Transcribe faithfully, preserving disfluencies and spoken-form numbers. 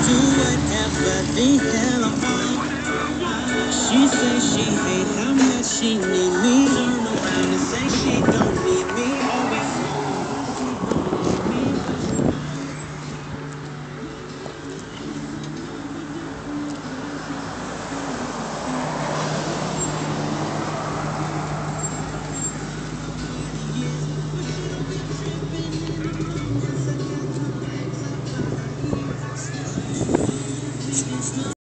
do whatever the hell I want. She says she hate how much she need me. Turn around and say she